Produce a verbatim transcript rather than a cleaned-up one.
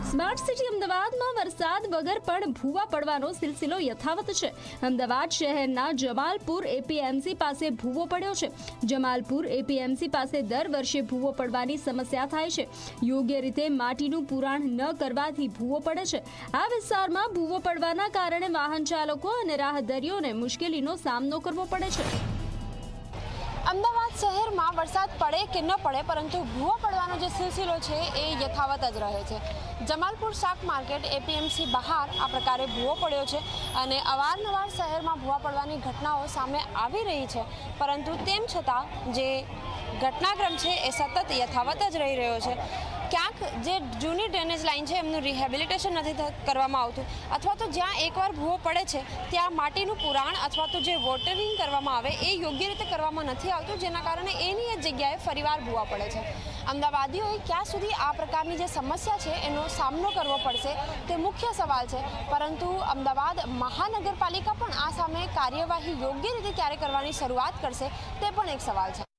Smart city અમદાવાદમાં વરસાદ વગર પણ ભૂવા પડવાનો સિલસિલો યથાવત છે। અમદાવાદ શહેરના જમાલપુર એપીએમસી પાસે ભૂવો પડ્યો છે। જમાલપુર એપીએમસી પાસે દર વર્ષે ભૂવો પડવાની સમસ્યા થાય છે। યોગ્ય રીતે માટીનું પુરાણ ન કરવાથી ભૂવો પડે છે। આ વિસ્તારમાં ભૂવો પડવાના કારણે વાહન ચાલકો અને રાહદારીઓને મુશ્કેલીનો સામનો કરવો પડે છે। અમદાવાદ શહેરમાં વરસાદ પડે કે ન પડે પરંતુ ભૂવો પડવાનો જે સિલસિલો છે એ યથાવત જ રહે છે। જમાલપુર શાક માર્કેટ એપીએમસી બહાર આ પ્રકારે ભૂવો પડ્યો છે અને અવારનવાર શહેરમાં ભૂવા પડવાની ઘટનાઓ સામે આવી રહી છે, પરંતુ તેમ છતાં જે ઘટનાક્રમ છે એ સતત યથાવત જ રહી રહ્યો છે। ક્યાંક જે જૂની ડ્રેનેજ લાઇન છે એમનું રિહેબિલિટેશન નથી કરવામાં આવતું, અથવા તો જ્યાં એકવાર ભૂવો પડે છે ત્યાં માટીનું પુરાણ અથવા તો જે વોટરિંગ કરવામાં આવે એ યોગ્ય રીતે કરવામાં નથી આવતું, જેના કારણે એની જ જગ્યાએ ફરીવાર ભૂવા પડે છે। અમદાવાદીઓએ ક્યાં સુધી આ પ્રકારની જે સમસ્યા છે એનો સામનો કરવો પડશે તે મુખ્ય સવાલ છે, પરંતુ અમદાવાદ મહાનગરપાલિકા પણ આ સામે કાર્યવાહી યોગ્ય રીતે ક્યારે કરવાની શરૂઆત કરશે તે પણ એક સવાલ છે।